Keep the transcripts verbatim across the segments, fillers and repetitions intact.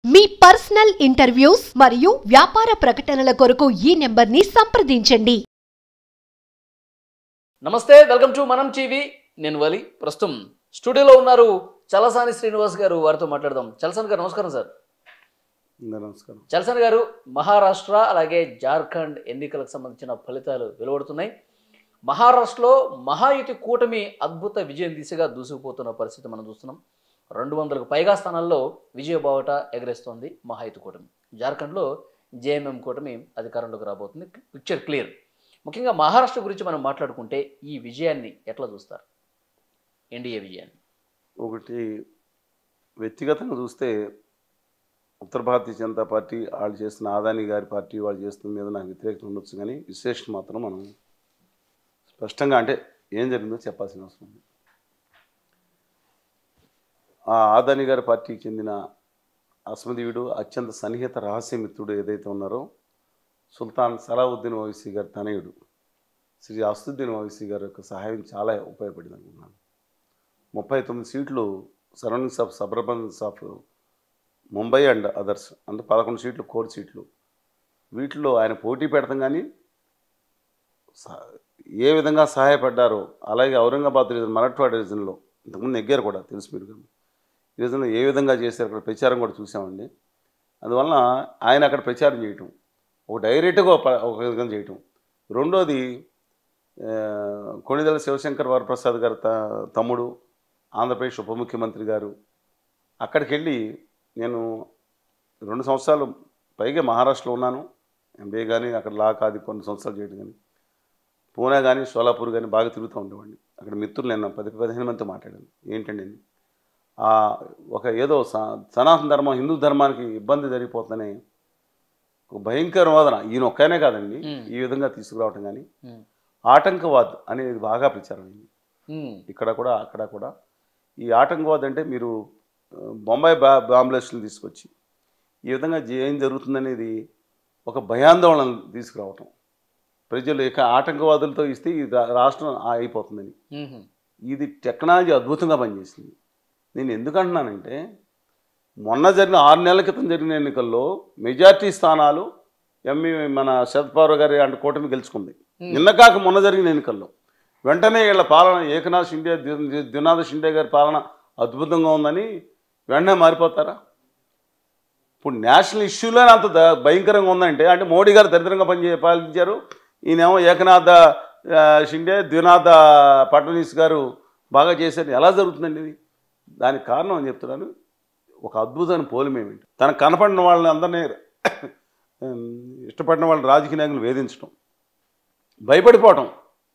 మీ personal interviews మరియు వ్యాపార ప్రకటనల కొరకు ఈ నెంబర్ని సంప్రదించండి. నమస్తే, వెల్కమ్ టు మనం టీవీ. నేను వలి. ప్రస్తుతం స్టూడియోలో ఉన్నారు చలసాని శ్రీనివాస్ గారు. వారితో మాట్లాడదాం. చలసాని గారు నమస్కారం సార్. నమస్కారం. చలసాని గారు, మహారాష్ట్ర అలాగే జార్ఖండ్ ఎన్నికలకు సంబంధించిన ఫలితాలు వెలువడుతున్నాయి. మహారాష్ట్రలో మహాయుతి కూటమి అద్భుత విజయం దిశగా దూసుకుపోతున్న పరిస్థితి మనం చూస్తున్నాం. రెండు వందలకు పైగా స్థానాల్లో విజయబావట ఎగరేస్తోంది మహాయుతి కూటమి. జార్ఖండ్లో జేఎంఎం కూటమి అధికారంలోకి రాబోతుంది. Picture clear. ముఖ్యంగా మహారాష్ట్ర గురించి మనం మాట్లాడుకుంటే ఈ విజయాన్ని ఎట్లా చూస్తారు? ఎన్డీఏ విజయాన్ని ఒకటి వ్యక్తిగతంగా చూస్తే ఉత్తర భారతీయ జనతా పార్టీ వాళ్ళు చేస్తున్న ఆదాని గారి పార్టీ వాళ్ళు చేస్తున్న మీద నాకు వ్యతిరేకత ఉండొచ్చు, కానీ విశ్లేషణ మాత్రం మనం స్పష్టంగా అంటే ఏం జరిగిందో చెప్పాల్సిన అవసరం ఉంది. ఆ ఆదాని గారి పార్టీకి చెందిన అస్మదీయుడు, అత్యంత సన్నిహిత రహస్యమిత్రుడు ఏదైతే ఉన్నారో సుల్తాన్ సలావుద్దీన్ ఓవైసీ గారి తనయుడు శ్రీ అసదుద్దీన్ ఓవైసీ గారి యొక్క సహాయం చాలా ఉపయోగపడింది అనుకున్నాను. ముప్పై తొమ్మిది సీట్లు surroundings of suburbans of Mumbai and others అంటే పదకొండు సీట్లు కోర్ సీట్లు, వీటిలో ఆయన పోటీ పెడతాం. కానీ ఏ విధంగా సహాయపడ్డారో, అలాగే ఔరంగాబాద్ రీజన్, మరాఠ్వాడ రీజన్లో ఇంతకుముందు నెగ్గారు కూడా తెలుసు మీరు. కానీ ఈ రీజన్లో ఏ విధంగా చేశారు అక్కడ ప్రచారం కూడా చూసామండి. అందువలన ఆయన అక్కడ ప్రచారం చేయటం, ఒక డైరెక్ట్గా ఒక విధంగా చేయటం. రెండోది కొణిదెల శివశంకర్ వరప్రసాద్ గారి త తమ్ముడు ఆంధ్రప్రదేశ్ ఉప ముఖ్యమంత్రి గారు అక్కడికి వెళ్ళి, నేను రెండు సంవత్సరాలు పైగా మహారాష్ట్రలో ఉన్నాను, ఎంబీఏ కానీ అక్కడ లా కాదు కొన్ని సంవత్సరాలు చేయడం, కానీ పూణే కానీ సోలాపూర్ కానీ బాగా తిరుగుతూ ఉండేవాడిని. అక్కడ మిత్రులు నేను పది పదిహేను మందితో మాట్లాడాను. ఏంటండి ఒక ఏదో సనాతన ధర్మం, హిందూ ధర్మానికి ఇబ్బంది జరిగిపోతుందని ఒక భయంకరవాదన ఈయన ఒక్కనే కాదండి ఈ విధంగా తీసుకురావటం, కానీ ఆటంకవాద్ అనేది బాగా ప్రచారం అయింది ఇక్కడ కూడా అక్కడ కూడా. ఈ ఆటంకవాద్ అంటే మీరు బొంబాయి బా బాంబ్లాస్టులు తీసుకొచ్చి ఈ విధంగా ఏం జరుగుతుందనేది ఒక భయాందోళన తీసుకురావటం, ప్రజలు ఇక ఆటంకవాదులతో ఇస్తే ఈ రాష్ట్రం అయిపోతుందని. ఇది టెక్నాలజీ అద్భుతంగా పనిచేసింది. నేను ఎందుకంటున్నానంటే మొన్న జరిగిన ఆరు నెలల క్రితం జరిగిన ఎన్నికల్లో మెజార్టీ స్థానాలు ఎంఈ మన శరద్ పవార్ గారి అంటే కూటమి గెలుచుకుంది. నిన్న కాక మొన్న జరిగిన ఎన్నికల్లో వెంటనే వీళ్ళ పాలన, ఏకనాథ్ షిండే ద్వినాథ్ షిండే గారి పాలన అద్భుతంగా ఉందని వెంటనే మారిపోతారా? ఇప్పుడు నేషనల్ ఇష్యూలోనే అంత భయంకరంగా ఉందంటే అంటే మోడీ గారు దరిద్రంగా పనిచే పాలించారు, ఈయనేమో ఏకనాథ షిండే ద్వినాథ ఫడ్నవీస్ గారు బాగా చేశారు. ఎలా జరుగుతుందండి ఇది? దానికి కారణం అని చెప్తున్నాను, ఒక అద్భుతమైన పోలిమేమిటి, తనకు కనపడిన వాళ్ళని అందరినీ ఇష్టపడిన వాళ్ళని రాజకీయ నాయకులు వేధించడం, భయపడిపోవటం,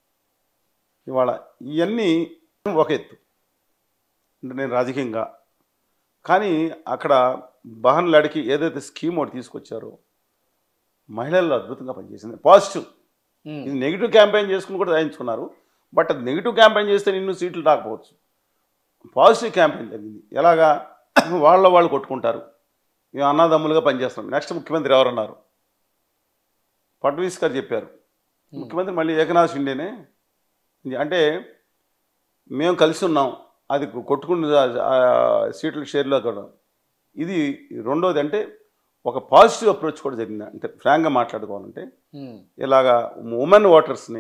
ఇవాళ ఇవన్నీ ఒక ఎత్తు అంటే నేను రాజకీయంగా. కానీ అక్కడ బహన్ లడికి ఏదైతే స్కీమ్ ఒకటి తీసుకొచ్చారో మహిళల్లో అద్భుతంగా పనిచేసింది. పాజిటివ్, ఇది నెగిటివ్ క్యాంపెయిన్ చేసుకుని కూడా రాయించుకున్నారు. బట్ అది నెగిటివ్ క్యాంపెయిన్ చేస్తే నిన్ను సీట్లు రాకపోవచ్చు. పాజిటివ్ క్యాంపెయిన్ జరిగింది. ఎలాగా వాళ్ళ వాళ్ళు కొట్టుకుంటారు, మేము అన్నదమ్ములుగా పనిచేస్తున్నాం. నెక్స్ట్ ముఖ్యమంత్రి ఎవరన్నారు? ఫడ్నవీస్ గారు చెప్పారు. ముఖ్యమంత్రి మళ్ళీ ఏకనాథ్ షిండేనే. అంటే మేము కలిసి ఉన్నాం, అది కొట్టుకుని సీట్ల షేర్లో కూడా. ఇది రెండోది అంటే ఒక పాజిటివ్ అప్రోచ్ కూడా జరిగింది. అంటే ఫ్రాంక్గా మాట్లాడుకోవాలంటే ఇలాగా ఉమెన్ ఓటర్స్ని,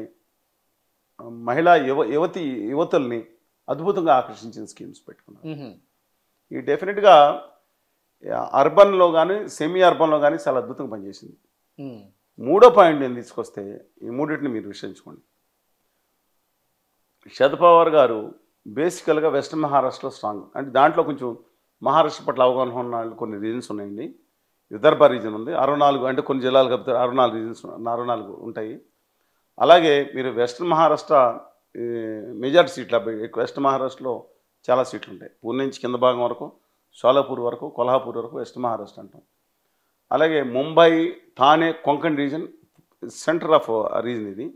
మహిళా యువ యువతి యువతుల్ని అద్భుతంగా ఆకర్షించిన స్కీమ్స్ పెట్టుకున్నారు. ఈ డెఫినెట్గా అర్బన్లో కానీ సెమీ అర్బన్లో కానీ చాలా అద్భుతంగా పనిచేసింది. మూడో పాయింట్ నేను తీసుకొస్తే ఈ మూడింటిని మీరు విశ్లేషించుకోండి. శరద్ పవార్ గారు బేసికల్గా వెస్ట్రన్ మహారాష్ట్రలో స్ట్రాంగ్, అంటే దాంట్లో కొంచెం మహారాష్ట్ర పట్ల అవగాహన ఉన్న వాళ్ళు కొన్ని రీజన్స్ ఉన్నాయండి. విదర్భ రీజన్ ఉంది, అరవై నాలుగు అంటే కొన్ని జిల్లాలు కలిపితే అరవై నాలుగు రీజన్స్ అరవై నాలుగు ఉంటాయి. అలాగే మీరు వెస్ట్రన్ మహారాష్ట్ర మెజార్టీ సీట్లు ఎక్కువ, వెస్ట్ మహారాష్ట్రలో చాలా సీట్లు ఉంటాయి. పూణే నుంచి కింద భాగం వరకు, సోలాపూర్ వరకు, కొల్హాపూర్ వరకు వెస్ట్ మహారాష్ట్ర అంటాం. అలాగే Mumbai, Thane, Konkan region centre of region ఇది.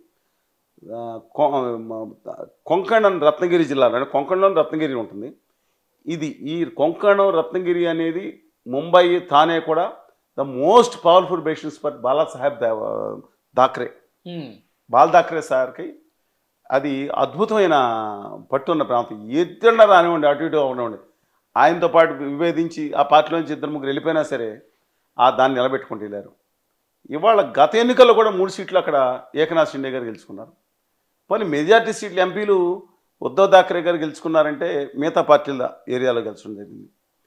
కొంకణ్ అండ్ రత్నగిరి జిల్లాలో అంటే కొంకణ్లో రత్నగిరి ఉంటుంది. ఇది ఈ కొంకణ్ రత్నగిరి అనేది ముంబై, థానే కూడా the most powerful bastions for Balasaheb Thackeray. Bal Thackeray సార్కి అది అద్భుతమైన పట్టున్న ప్రాంతం. ఎత్తున రానివ్వండి, అటు ఇటు ఉండవండి, ఆయనతో పాటు విభేదించి ఆ పార్టీలో నుంచి ఇద్దరు ముగ్గురు వెళ్ళిపోయినా సరే ఆ దాన్ని నిలబెట్టుకుంటూ వెళ్ళారు. ఇవాళ గత ఎన్నికల్లో కూడా మూడు సీట్లు అక్కడ ఏకనాథ్ షిండే గారు గెలుచుకున్నారు. పోనీ మెజార్టీ సీట్లు ఎంపీలు ఉద్ధవ్ థాక్రే గారు గెలుచుకున్నారంటే మిగతా పార్టీల ఏరియాలో గెలుచడం జరిగింది.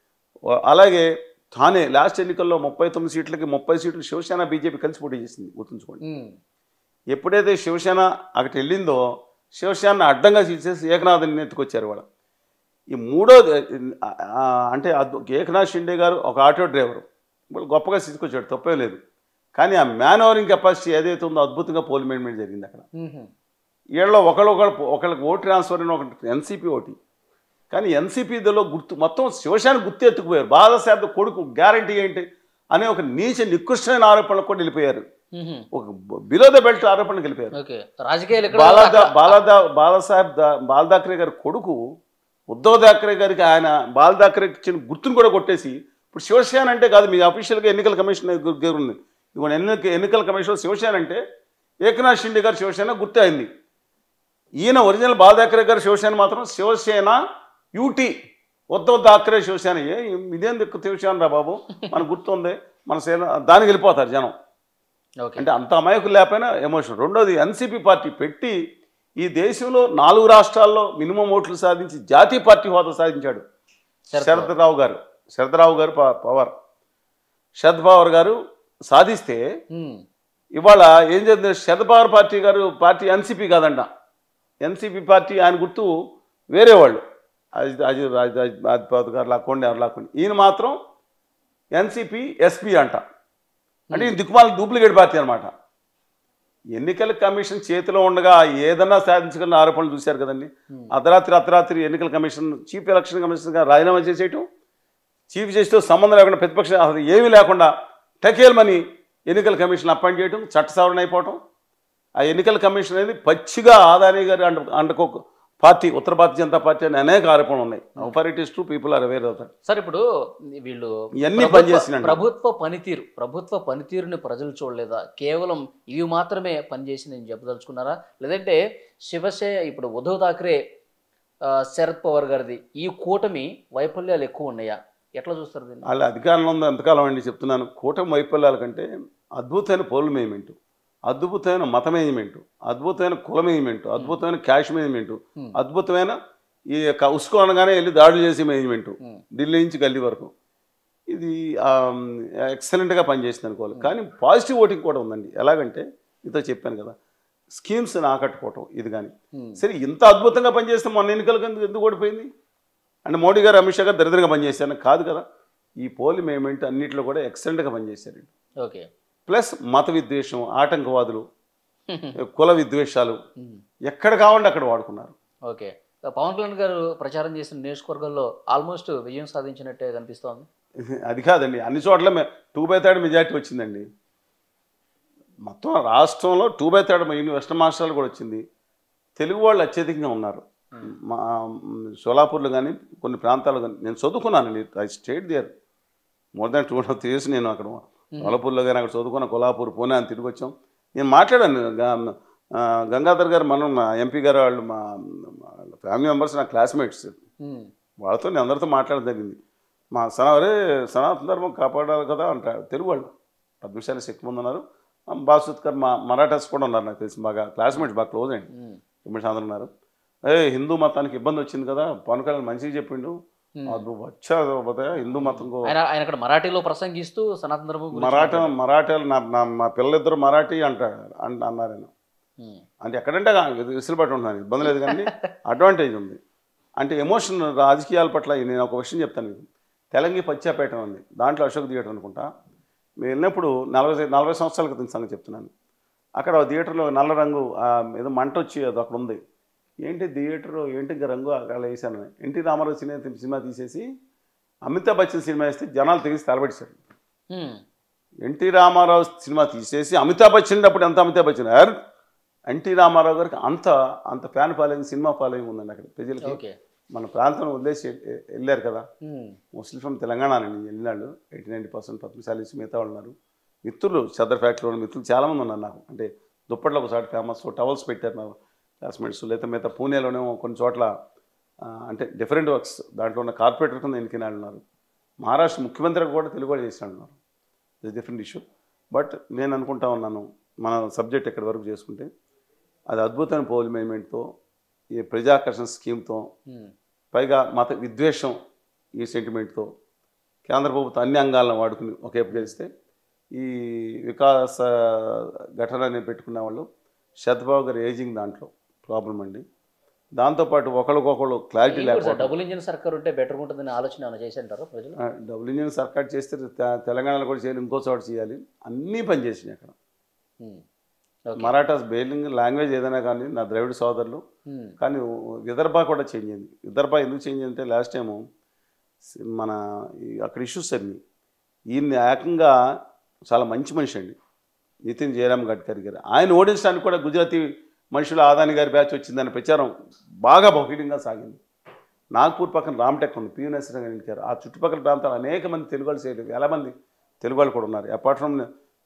అలాగే థానే లాస్ట్ ఎన్నికల్లో ముప్పై తొమ్మిది సీట్లకి ముప్పై సీట్లు శివసేన బీజేపీ కలిసి పోటీ చేసింది, గుర్తుంచుకోండి. ఎప్పుడైతే శివసేన అక్కడికి వెళ్ళిందో శివసేన అడ్డంగా తీసేసి ఏకనాథ్ని ఎత్తుకొచ్చారు. వాళ్ళ ఈ మూడో అంటే ఏకనాథ్ షిండే గారు ఒక ఆటో డ్రైవరు, వాళ్ళు గొప్పగా తీసుకొచ్చాడు, తప్పే లేదు. కానీ ఆ మ్యాన్ ఓవరింగ్ కెపాసిటీ ఏదైతే ఉందో అద్భుతంగా పోల్ మేనేజ్మెంట్ జరిగింది అక్కడ. వీళ్ళలో ఒకళ్ళు ఒకళ్ళు ఒకళ్ళకి ఓటు ట్రాన్స్ఫర్ అయిన ఒక ఎన్సీపీ ఓటి, కానీ ఎన్సీపీలో గుర్తు మొత్తం శివసేన గుర్తు ఎత్తుకుపోయారు. బాలసాహెబ్ కొడుకు గ్యారంటీ ఏంటి అనే ఒక నీచ నికృష్టమైన ఆరోపణలకు కూడా వెళ్ళిపోయారు. ఒక బిలో ద బెల్ట్ ఆరోపణలకు వెళ్ళిపోయారు. బాలాదా బాలాదా బాలాసాహెబ్ బాల్ థాక్రే గారి కొడుకు ఉద్ధవ్ థాక్రే గారికి ఆయన బాల్ థాక్రే ఇచ్చిన గుర్తును కూడా కొట్టేసి ఇప్పుడు శివసేన అంటే కాదు, మీ అఫీషియల్గా ఎన్నికల కమిషన్ ఉంది, ఇదిగో ఎన్నిక ఎన్నికల కమిషన్ శివసేన అంటే ఏకనాథ్ షిండే గారు శివసేన గుర్తు అయింది. ఈయన ఒరిజినల్ బాల్ థాక్రే గారు శివసేన మాత్రం శివసేన యూటీ, ఉద్ధవ్ థాక్రే శివసేన. ఏ ఇదేం దిక్కు శివసేన రా బాబు, మనకు గుర్తుంది, మన సేన దానికి వెళ్ళిపోతారు జనం. అంటే అంత అమాయకులు లేకపోయినా ఎమోషన్. రెండోది ఎన్సీపీ పార్టీ పెట్టి ఈ దేశంలో నాలుగు రాష్ట్రాల్లో మినిమం ఓట్లు సాధించి జాతీయ పార్టీ హోదా సాధించాడు శరద్రావు గారు. శరద్రావు గారు పవర్ శరద్ పవార్ గారు సాధిస్తే ఇవాళ ఏం చేస్తుంది, శరద్ పవార్ పార్టీ గారు పార్టీ ఎన్సీపీ కాదంట, ఎన్సీపీ పార్టీ ఆయన గుర్తు వేరే వాళ్ళు, అజిత్ అజిత్ ఆదిత్యనాథ్ గారు లాక్కోండి ఎవరు లాక్కోండి, ఈయన మాత్రం ఎన్సీపీ ఎస్పీ అంట. అంటే ఈయన దిక్కుమాల డూప్లికేట్ పార్టీ అనమాట. ఎన్నికల కమిషన్ చేతిలో ఉండగా ఏదన్నా సాధించగల ఆరోపణలు చూశారు కదండి. అర్ధరాత్రి అర్ధరాత్రి ఎన్నికల కమిషన్ చీఫ్ ఎలక్షన్ కమిషన్ గారు రాజీనామా చేసేయటం, చీఫ్ జస్టిస్తో సంబంధం లేకుండా ప్రతిపక్షం అసలు ఏమీ లేకుండా టకేల్మని ఎన్నికల కమిషన్ అపాయింట్ చేయడం, చట్ట సవరణ అయిపోవటం. ఆ ఎన్నికల కమిషన్ అనేది పచ్చిగా ఆదాని గారు అండ అండకో పార్టీ ఉత్తర భారతీయ జనతా పార్టీ అని అనేక ఆరోపణలు ఉన్నాయి. For it is true, people are aware అవుతారు. సార్ ఇప్పుడు వీళ్ళు ఇవన్నీ పనిచేసిన ప్రభుత్వ పనితీరు ప్రభుత్వ పనితీరుని ప్రజలు చూడలేదా? కేవలం ఇవి మాత్రమే పనిచేసి నేను చెప్పదలుచుకున్నారా? లేదంటే శివసేన ఇప్పుడు ఉద్ధవ్ థాక్రే శరద్ పవార్ గారిది ఈ కూటమి వైఫల్యాలు ఎక్కువ ఉన్నాయా? ఎట్లా చూస్తారు దీన్ని? వాళ్ళ అధికారంలో ఉంది ఎంతకాలం అండి చెప్తున్నాను. కూటమి వైఫల్యాల కంటే అద్భుతమైన పోల్ మేనేజ్మెంట్, అద్భుతమైన మత మేనేజ్మెంట్, అద్భుతమైన కుల మేనేజ్మెంట్, అద్భుతమైన క్యాష్ మేనేజ్మెంట్, అద్భుతమైన ఈ యొక్క ఉస్కో అనగానే వెళ్ళి దాడులు చేసే మేనేజ్మెంట్ ఢిల్లీ నుంచి గల్లీ వరకు, ఇది ఎక్సలెంట్గా పనిచేసింది అనుకోవాలి. కానీ పాజిటివ్ ఓటింగ్ కూడా ఉందండి. ఎలాగంటే ఇంత చెప్పాను కదా, స్కీమ్స్ని ఆకట్టుకోవటం ఇది. కానీ సరే ఇంత అద్భుతంగా పనిచేస్తే మొన్న ఎన్నికలకు ఎందుకు ఎందుకు ఓడిపోయింది అంటే మోడీ గారు అమిత్ షా గారు దరిద్రంగా పనిచేశారని కాదు కదా. ఈ పోల్ మేనేజ్మెంట్ అన్నింటిలో కూడా ఎక్సలెంట్గా పనిచేశారండి. ఓకే. ప్లస్ మత విద్వేషం, ఆటంకవాదులు, కుల విద్వేషాలు ఎక్కడ కావాలంటే అక్కడ వాడుకున్నారు. ఓకే. పవన్ కళ్యాణ్ గారు ప్రచారం చేసిన నియోజకవర్గాల్లో ఆల్మోస్ట్ విజయం సాధించినట్టే కనిపిస్తోంది. అది కాదండి, అన్ని చోట్ల టూ బై థర్డ్ మెజార్టీ వచ్చిందండి. మొత్తం రాష్ట్రంలో టూ బై థర్డ్ వెస్టర్న్ మాస్టర్లు కూడా వచ్చింది. తెలుగు వాళ్ళు అత్యధికంగా ఉన్నారు. మా సోలాపూర్లో కానీ కొన్ని ప్రాంతాలు కానీ నేను చదువుకున్నానండి. I stayed there more than two and half years. నేను అక్కడ సోలాపూర్లో కానీ అక్కడ చదువుకున్న, కొల్హాపూర్, పూణే అని తిరిగి వచ్చాం. నేను మాట్లాడాను, గంగాధర్ గారు మనం మా ఎంపీ గారు వాళ్ళు మా ఫ్యామిలీ మెంబర్స్ నా క్లాస్మేట్స్, వాళ్ళతో నేను అందరితో మాట్లాడడం జరిగింది. మా సనావరే సనాతన ధర్మం కాపాడాలి కదా అంటారు తెలుగు వాళ్ళు. పది నిమిషాలు ఎక్కువ మంది ఉన్నారు. బాసుత్కర్ మా మరాఠాస్ కూడా ఉన్నారు, నాకు తెలిసి బాగా క్లాస్మేట్స్, బాగా క్లోజ్ అండి. ఇమ్మడి అందరూ ఉన్నారు. ఏ హిందూ మతానికి ఇబ్బంది వచ్చింది కదా, పవన్ కళ్యాణ్ మంచిగా చెప్పిండు, అది వచ్చా హిందూ మతం మరాఠీలో ప్రసంగిస్తూ సనాతన ధర్మం మరాఠా మరాఠాలు నా మా పిల్లలిద్దరు మరాఠీ అంటాడు అంట అన్నారు నేను. అంటే ఎక్కడంటే విసులుబాటు ఉంటున్నాను, ఇబ్బంది లేదు కానీ అడ్వాంటేజ్ ఉంది. అంటే ఎమోషన్ రాజకీయాల పట్ల నేను ఒక విషయం చెప్తాను మీకు. తెలంగాణ పచ్చాపేట ఉంది, దాంట్లో అశోక్ థియేటర్ అనుకుంటా. మేము వెళ్ళినప్పుడు నలభై నలభై సంవత్సరాల క్రితం సంగతి చెప్తున్నాను. అక్కడ థియేటర్లో నల్ల రంగు ఏదో మంట వచ్చి అది అక్కడ ఉంది. ఏంటి థియేటర్ ఏంటి ఇంకా రంగు అక్కడ వేసాను. ఎన్టీ రామారావు సినిమా సినిమా తీసేసి అమితాబ్ బచ్చన్ సినిమా వేస్తే జనాలు తెగిసి తలబెట్టారు. ఎన్టీ రామారావు సినిమా తీసేసి అమితాబ్ బచ్చన్ అప్పుడు ఎంత అమితాబ్ బచ్చన్ ఎన్టీ రామారావు గారికి అంత అంత ఫ్యాన్ ఫాలోయింగ్, సినిమా ఫాలోయింగ్ ఉందండి అక్కడ ప్రజలకి. మన ప్రాంతం వదిలేసి వెళ్ళారు కదా, మోస్ట్లీ ఫ్రమ్ తెలంగాణ అండి వెళ్ళినాడు. ఎయిటీ నైంటీ పర్సెంట్ పద్మశాలి మిగతా వాళ్ళు ఉన్నారు. మిత్రులు చదర్ ఫ్యాక్టరీలో మిత్రులు చాలామంది ఉన్నారు నాకు. అంటే దుప్పట్లో ఒకసారి ఫేమస్ టవల్స్ పెట్టారు నా క్లాస్మేట్స్. లేదా మిగతా పూణేలోనేమో కొన్ని చోట్ల అంటే డిఫరెంట్ వర్క్స్ దాంట్లో ఉన్న కార్పొరేటర్ కింద ఎన్నికైనా ఉన్నారు. మహారాష్ట్ర ముఖ్యమంత్రి కూడా తెలుగు వాళ్ళు చేసి అంటున్నారు. ఇది డిఫరెంట్ ఇష్యూ. బట్ నేను అనుకుంటా ఉన్నాను మన సబ్జెక్ట్ ఎక్కడి వరకు చేసుకుంటే అది అద్భుతమైన పోల్ మేనేజ్మెంట్తో ఈ ప్రజాకర్షణ స్కీమ్తో పైగా మత విద్వేషం ఈ సెంటిమెంట్తో కేంద్ర ప్రభుత్వం అన్ని అంగాలను వాడుకుని ఒకేపు చేస్తే ఈ వికాస ఘటనని పెట్టుకున్న వాళ్ళు శతబాబు గారు ఏజింగ్ దాంట్లో ప్రాబ్లం అండి. దాంతోపాటు ఒకరికొకరు క్లారిటీ లేకపోతే డబుల్ ఇంజిన్ సర్కార్ ఉంటే బెటర్ ఉంటుందని ఆలోచన ఏమైనా చేసి అంటారు ప్రజలు. డబుల్ ఇంజిన్ సర్కార్ చేస్తే తె- తెలంగాణలో కూడా చేయాలి, ఇంకో చోట చేయాలి, అన్నీ పనిచేసినాయి అక్కడ. మరాఠాస్ బెయిలింగ్ లాంగ్వేజ్ ఏదైనా కానీ నా ద్రవిడ సోదరులు, కానీ విదర్భ కూడా చేంజ్ అయింది. విదర్భ ఎందుకు చేంజ్ అయిందంటే లాస్ట్ టైము మన ఈ అక్కడ ఇష్యూస్ అన్ని ఈయన్ని ఏకంగా చాలా మంచి మనిషి అండి నితిన్ జయరామ్ గడ్కరీ గారు. ఆయన ఓడించడానికి కూడా గుజరాతీ మనుషులు ఆదాని గారి బ్యాచ్ వచ్చిందని ప్రచారం బాగా బహుళంగా సాగింది. నాగ్పూర్ పక్కన రామ్టెక్ ఉంది, పియు నరసింహ గారు ఎన్నికారు. ఆ చుట్టుపక్కల ప్రాంతాలు అనేక మంది తెలుగు వాళ్ళు చేయలేదు, వేల మంది తెలుగు వాళ్ళు కూడా ఉన్నారు. అపార్ట్ ఫ్రమ్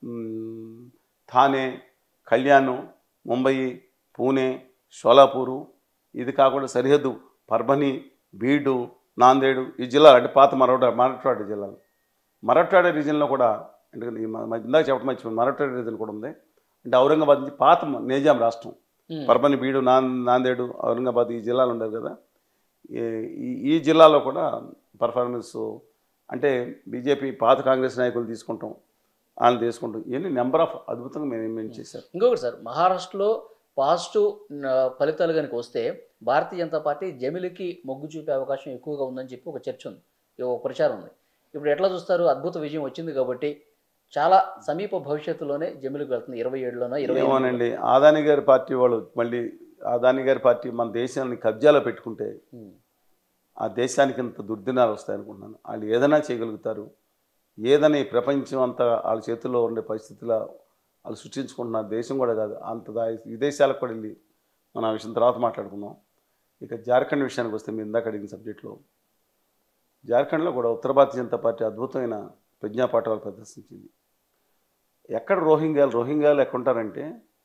థానే, కళ్యాణ్, ముంబై, పూణే, షోలాపూరు, ఇది కాకుండా సరిహద్దు పర్భని, బీడు, నాందేడు ఈ జిల్లాలు అంటే పాత మరాఠా మరాఠవాడ జిల్లాలు. మరాఠవాడ రీజన్లో కూడా అంటే ఇందాక చెప్పడం మర్చిపోయింది, మరాఠవాడ రీజన్ కూడా ఉంది. అంటే ఔరంగాబాద్ నుంచి పాత నిజాం రాష్ట్రం, పర్భని, బీడు, నా నాందేడు, ఔరంగాబాద్ ఈ జిల్లాలు ఉండేవి కదా. ఈ ఈ జిల్లాలో కూడా పర్ఫార్మెన్స్ అంటే బీజేపీ పాత కాంగ్రెస్ నాయకులు తీసుకుంటాం, వాళ్ళని తీసుకుంటాం, ఇవన్నీ నెంబర్ ఆఫ్ అద్భుతంగా మేనేజ్మెంట్ చేశారు. ఇంకొకటి సార్, మహారాష్ట్రలో పాజిటివ్ ఫలితాలు కనుక వస్తే భారతీయ జనతా పార్టీ జమిలికి మొగ్గు చూపే అవకాశం ఎక్కువగా ఉందని చెప్పి ఒక చర్చ ఉంది, ఒక ప్రచారం ఉంది. ఇప్పుడు ఎట్లా చూస్తారు? అద్భుత విజయం వచ్చింది కాబట్టి చాలా సమీప భవిష్యత్తులోనే జమిలికి వెళ్తుంది, ఇరవై ఏడులోనో ఇరవై ఏమోనండి. ఆదాని గారి పార్టీ వాళ్ళు మళ్ళీ ఆదాని గారి పార్టీ మన దేశాన్ని కబ్జాలో పెట్టుకుంటే ఆ దేశానికి ఇంత దుర్దినాలు వస్తాయనుకుంటున్నాను. వాళ్ళు ఏదైనా చేయగలుగుతారు, ఏదైనా ఈ ప్రపంచం అంతా వాళ్ళ చేతుల్లో ఉండే పరిస్థితుల్లో వాళ్ళు సృష్టించుకుంటున్నారు. దేశం కూడా కాదు, అంత విదేశాలకు కూడా వెళ్ళి మనం ఆ విషయం తర్వాత మాట్లాడుకుందాం. ఇక జార్ఖండ్ విషయానికి వస్తే మీరు ఇందాక అడిగిన సబ్జెక్టులో, జార్ఖండ్లో కూడా ఉత్తర భారతీయ జనతా పార్టీ అద్భుతమైన ప్రజ్ఞాపాఠాలు ప్రదర్శించింది. ఎక్కడ రోహింగ్యాలు రోహింగ్యాలు ఎక్కడుంటారంటే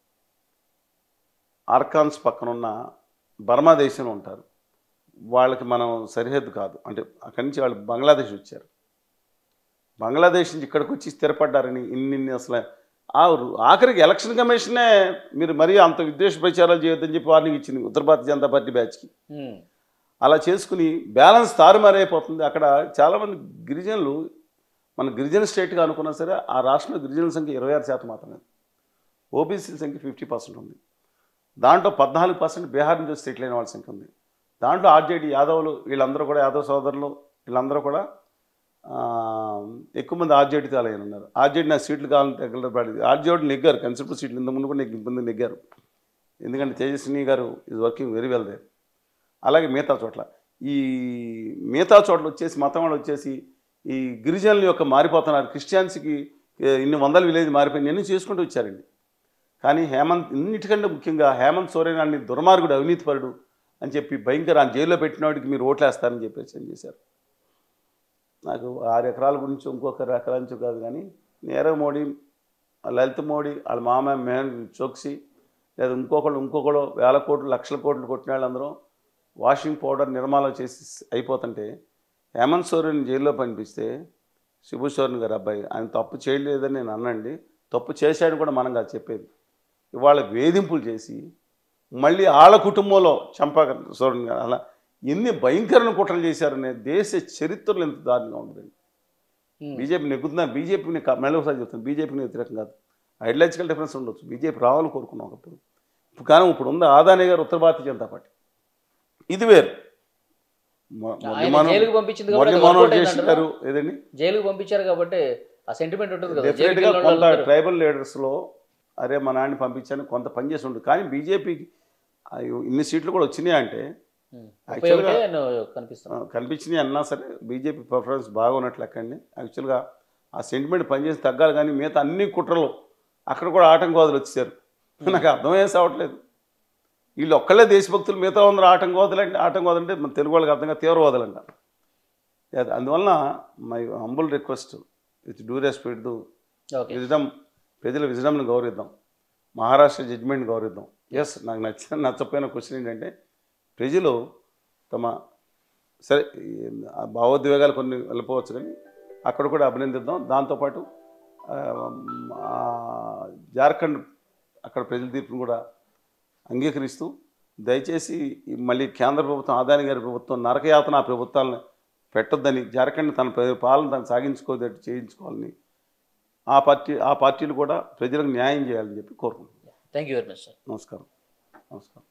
ఆర్కాన్స్ పక్కనున్న బర్మా దేశంలో ఉంటారు. వాళ్ళకి మనం సరిహద్దు కాదు, అంటే అక్కడి నుంచి వాళ్ళు బంగ్లాదేశ్ వచ్చారు. బంగ్లాదేశ్ నుంచి ఇక్కడికి వచ్చి స్థిరపడ్డారని ఇన్ని అసలు ఆ ఆఖరికి ఎలక్షన్ కమిషనే మీరు మరీ అంత విద్వేష ప్రచారాలు చేయొద్దని చెప్పి వార్నింగ్ ఇచ్చింది ఉత్తర భారతీయ జనతా పార్టీ బ్యాచ్కి. అలా చేసుకుని బ్యాలెన్స్ తారుమారైపోతుంది. అక్కడ చాలామంది గిరిజనులు మన గిరిజన స్టేట్గా అనుకున్నా సరే ఆ రాష్ట్రంలో గిరిజనుల సంఖ్య ఇరవై ఆరు శాతం మాత్రమే, ఓబీసీల సంఖ్య ఫిఫ్టీ పర్సెంట్ ఉంది. దాంట్లో పద్నాలుగు పర్సెంట్ బీహార్ నుంచి సెటిల్ అయిన వాళ్ళ సంఖ్య ఉంది. దాంట్లో ఆర్జేడీ యాదవులు వీళ్ళందరూ కూడా యాదవ్ సోదరులు వీళ్ళందరూ కూడా ఎక్కువ మంది ఆర్జేడీతో అలా ఉన్నారు. ఆర్జేడీ నా సీట్లు కావాలంటే దగ్గర ఆర్జేడీ నెగ్గారు, కన్సెప్ట్ సీట్లు ఇంత ముందు కూడా నెగ్గి ముందు నెగ్గారు. ఎందుకంటే తేజస్విని గారు is working very well there. అలాగే మిగతా చోట్ల ఈ మిగతా చోట్ల వచ్చేసి మతం వాళ్ళు వచ్చేసి ఈ గిరిజనుల యొక్క మారిపోతున్నారు. క్రిస్టియన్స్కి ఇన్ని వందల విలేజ్ మారిపోయి ఎన్ని చేసుకుంటూ వచ్చారండి. కానీ హేమంత్ ఇన్నిటికంటే ముఖ్యంగా హేమంత్ సోరెన్ అన్ని దుర్మార్గుడు, అవినీతిపరుడు అని చెప్పి భయంకర ఆయన జైల్లో పెట్టినవాడికి మీరు ఓట్లేస్తారని చెప్పేసి ఏం చేశారు. నాకు ఆరు ఎకరాల గురించి ఇంకొక ఎకరాల నుంచి కాదు, కానీ నీరవ్ మోడీ, లలిత్ మోడీ, వాళ్ళ మామ మెహన్ చోక్సీ లేదా ఇంకొకళ్ళు ఇంకొకళ్ళు వేల కోట్లు లక్షల కోట్లు కొట్టిన వాళ్ళందరూ వాషింగ్ పౌడర్ నిర్మాణం చేసి అయిపోతుంటే హేమంత్ సోరెన్ జైల్లో పంపిస్తే శిబు సోరెన్ గారు అబ్బాయి ఆయన తప్పు చేయలేదని నేను అన్నండి, తప్పు చేశాడని కూడా మనం కాదు చెప్పేది. ఇవాళ వేధింపులు చేసి మళ్ళీ వాళ్ళ కుటుంబంలో చంపా సోరెన్ గారు అలా ఎన్ని భయంకరమైన కుట్రలు చేశారనే దేశ చరిత్రలో ఎంత దారుణంగా ఉంటుందండి. బీజేపీ నెగ్గుతున్నా, బీజేపీని మళ్ళీ ఒకసారి చెప్తాను, బీజేపీని వ్యతిరేకం కాదు, ఐడియాలజికల్ డిఫరెన్స్ ఉండొచ్చు. బీజేపీ రావాలని కోరుకున్నాం ఒకప్పుడు, కానీ ఇప్పుడు ఉంది ఆదాని గారు ఉత్తర భారతీయ జనతా పార్టీ, ఇది వేరు. చేసినారు ఏదండి, జైలుకు పంపించారు కాబట్టి ఆ సెంటిమెంట్ ఉంటుంది కదా. డెఫినెట్గా కొంత ట్రైబల్ లీడర్స్లో అరే మా నాన్ని పంపించాను కొంత పనిచేసి ఉంటుంది. కానీ బీజేపీకి ఇన్ని సీట్లు కూడా వచ్చినాయి అంటే యాక్చువల్గా కనిపించినాయి అన్నా సరే బీజేపీ పర్ఫార్మెన్స్ బాగున్నట్లు లెక్కండి. యాక్చువల్గా ఆ సెంటిమెంట్ పనిచేసి తగ్గాలి, కానీ మిగతా అన్ని కుట్రలు అక్కడ కూడా ఆటంకవాదులు వచ్చేసారు. నాకు అర్థమయ్యే సావట్లేదు. వీళ్ళు ఒక్కళ్ళే దేశభక్తులు, మిగతా అందరూ ఆటంకవాదులు అంటే ఆటంకవాదులు అంటే మన తెలుగు వాళ్ళకి అర్థంగా తీవ్రవాదులు అంట. అందువలన my humble request with due respect wisdom, ప్రజల విజడమ్ని గౌరవిద్దాం, మహారాష్ట్ర జడ్జిమెంట్ని గౌరవిద్దాం. ఎస్ నాకు నచ్చిన నచ్చపోయిన క్వశ్చన్ ఏంటంటే ప్రజలు తమ సరే ఆ భావోద్వేగాలు కొన్ని వెళ్ళిపోవచ్చు కానీ అక్కడ కూడా అభినందిద్దాం. దాంతోపాటు జార్ఖండ్ అక్కడ ప్రజల తీర్పును కూడా అంగీకరిస్తూ దయచేసి మళ్ళీ కేంద్ర ప్రభుత్వం ఆదాని గారి ప్రభుత్వం నరకయాతన ఆ ప్రభుత్వాలను పెట్టొద్దని, జార్ఖండ్ తన పాలన తను సాగించుకోదట్టు చేయించుకోవాలని ఆ పార్టీ ఆ పార్టీలు కూడా ప్రజలకు న్యాయం చేయాలని చెప్పి కోరుకుంటున్నాను. Thank you very much sir. నమస్కారం. నమస్కారం.